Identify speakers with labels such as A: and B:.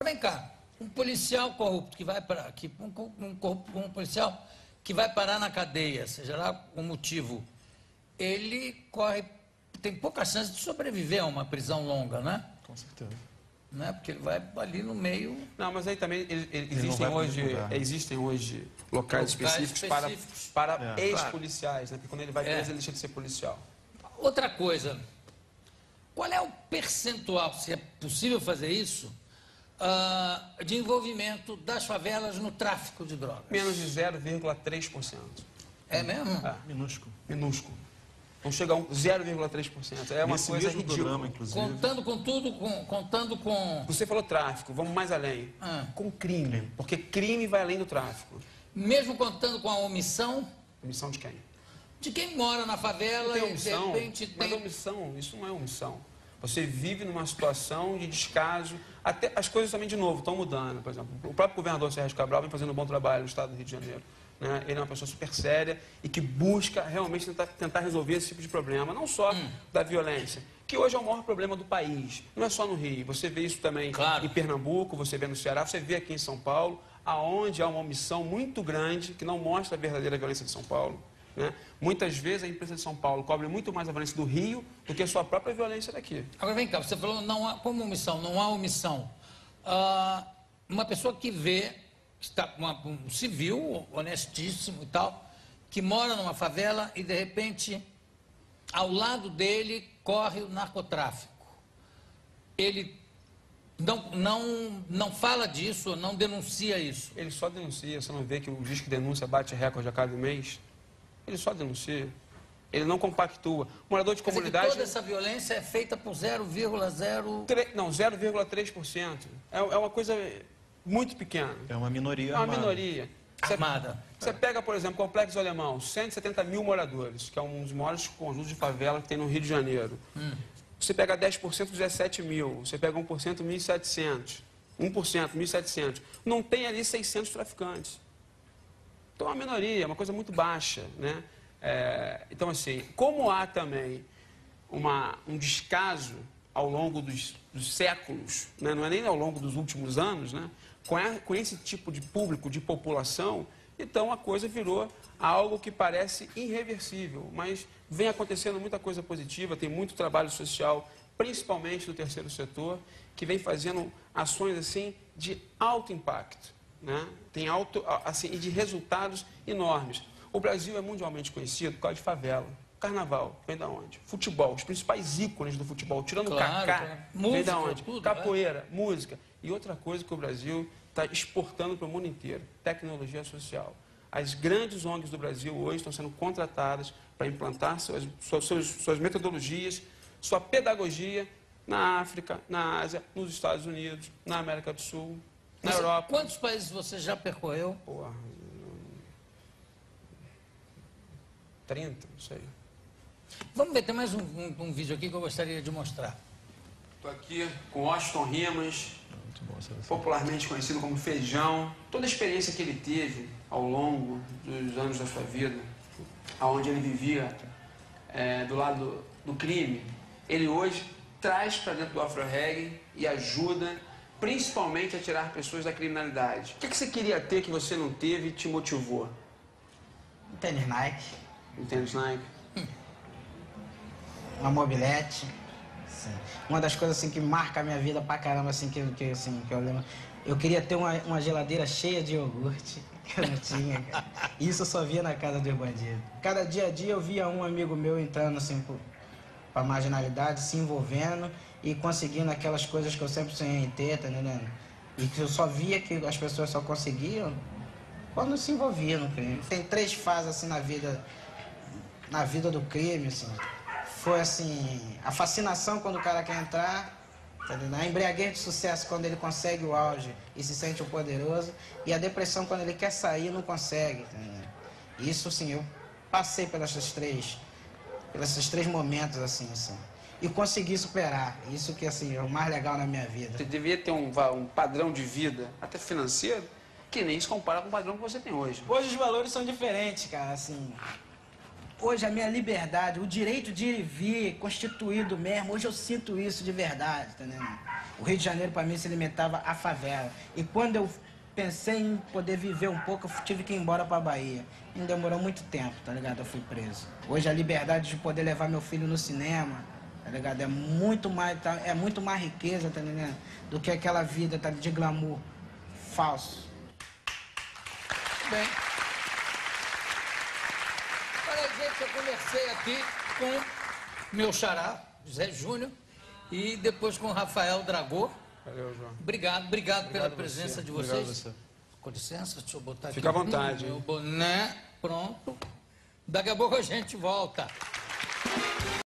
A: Vem cá, um policial corrupto que vai para um policial que vai parar na cadeia, seja lá o motivo, ele tem pouca chance de sobreviver a uma prisão longa, né?
B: Com certeza.
A: Né? Porque ele vai ali no meio...
C: Não, mas aí também existem hoje locais específicos para ex-policiais, né? Porque quando ele vai preso, ele deixa de ser policial.
A: Outra coisa, qual é o percentual, se é possível fazer isso, de envolvimento das favelas no tráfico de drogas?
C: Menos de 0,3%.
A: É mesmo?
C: É.
B: Minúsculo.
C: Minúsculo. Não chega a 0,3%. É uma coisa ridícula.
B: Programa, inclusive.
A: Contando com tudo, contando com...
C: Você falou tráfico, vamos mais além. Com crime. Porque crime vai além do tráfico.
A: Mesmo contando com a omissão?
C: Omissão de quem?
A: De quem mora na favela
C: e de repente
A: tem...
C: Mas omissão, isso não é omissão. Você vive numa situação de descaso. Até as coisas também, de novo, estão mudando. Por exemplo, o próprio governador Sérgio Cabral vem fazendo um bom trabalho no estado do Rio de Janeiro. Né? Ele é uma pessoa super séria e que busca realmente tentar resolver esse tipo de problema, não só da violência, que hoje é o maior problema do país. Não é só no Rio, você vê isso também em Pernambuco, você vê no Ceará, você vê aqui em São Paulo, aonde há uma omissão muito grande que não mostra a verdadeira violência de São Paulo. Né? Muitas vezes a imprensa de São Paulo cobre muito mais a violência do Rio do que a sua própria violência daqui.
A: Agora vem cá, você falou como omissão, não há omissão. Uma pessoa que vê... Está um civil, honestíssimo e tal, que mora numa favela e, de repente, ao lado dele corre o narcotráfico. Ele não fala disso, não denuncia isso.
C: Ele só denuncia, você não vê que o Disque Denúncia bate recorde a cada mês? Ele só denuncia. Ele não compactua. Morador de comunidade...
A: Toda essa violência é feita por
C: 0,3%. É uma coisa... muito pequeno.
B: É uma minoria
C: armada. Uma minoria.
A: Armada.
C: Você pega, por exemplo, o Complexo Alemão, 170 mil moradores, que é um dos maiores conjuntos de favela que tem no Rio de Janeiro. Você pega 10%, 17 mil. Você pega 1%, 1.700. 1%, 1.700. Não tem ali 600 traficantes. Então é uma minoria, uma coisa muito baixa. Né? Então, assim, como há também um descaso ao longo dos séculos, né? Não é nem ao longo dos últimos anos, né? Com esse tipo de público, de população, então a coisa virou algo que parece irreversível, mas vem acontecendo muita coisa positiva, tem muito trabalho social, principalmente do terceiro setor, que vem fazendo ações assim de alto impacto, né? Tem e de resultados enormes. O Brasil é mundialmente conhecido por causa de favela. Carnaval, vem da onde? Futebol, os principais ícones do futebol, tirando o Kaká, vem da onde? Capoeira, música. E outra coisa que o Brasil está exportando para o mundo inteiro, tecnologia social. As grandes ONGs do Brasil hoje estão sendo contratadas para implantar suas metodologias, sua pedagogia na África, na Ásia, nos Estados Unidos, na América do Sul, na Europa.
A: Quantos países você já percorreu?
C: 30, não sei.
A: Vamos ver, tem mais um vídeo aqui que eu gostaria de mostrar.
C: Estou aqui com Washington Rimas, popularmente conhecido como Feijão. Toda a experiência que ele teve ao longo dos anos da sua vida, onde ele vivia do lado do crime, ele hoje traz para dentro do Afro-Reggae e ajuda principalmente a tirar pessoas da criminalidade. O que você queria ter que você não teve e te motivou?
D: Um tênis Nike.
C: Um tênis Nike?
D: Uma mobilete. Sim. Uma das coisas assim que marca a minha vida pra caramba, assim, que eu lembro. Eu queria ter uma geladeira cheia de iogurte, que eu não tinha, cara. Isso eu só via na casa dos bandidos. Cada dia a dia eu via um amigo meu entrando assim pra marginalidade, se envolvendo e conseguindo aquelas coisas que eu sempre sonhei em ter, tá entendendo? E que eu só via que as pessoas só conseguiam quando se envolviam no crime. Tem 3 fases assim na vida do crime, assim. Foi assim, a fascinação quando o cara quer entrar, tá entendendo? A embriaguez de sucesso quando ele consegue o auge e se sente o poderoso, e a depressão quando ele quer sair e não consegue, tá entendendo? Isso, assim, eu passei pelos esses três momentos, assim, e consegui superar. Isso que, assim, é o mais legal na minha vida.
C: Você devia ter um padrão de vida, até financeiro, que nem se compara com o padrão que você tem hoje.
D: Hoje os valores são diferentes, cara, assim. hoje a minha liberdade, o direito de ir e vir, constituído mesmo, hoje eu sinto isso de verdade, tá entendendo? O Rio de Janeiro, para mim, se limitava à favela. E quando eu pensei em poder viver um pouco, eu tive que ir embora para a Bahia. Não demorou muito tempo, tá ligado? Eu fui preso. Hoje a liberdade de poder levar meu filho no cinema, tá ligado? É muito mais riqueza, tá entendendo? Do que aquela vida, tá, de glamour falso.
A: Bem. Olha, gente, eu conversei aqui com meu xará, José Júnior, e depois com o Rafael Dragô.
C: Valeu, João.
A: Obrigado pela presença de vocês.
C: Obrigado a você.
A: Com licença, deixa eu botar aqui.
C: Fica à vontade.
A: Meu boné, pronto. Daqui a pouco a gente volta.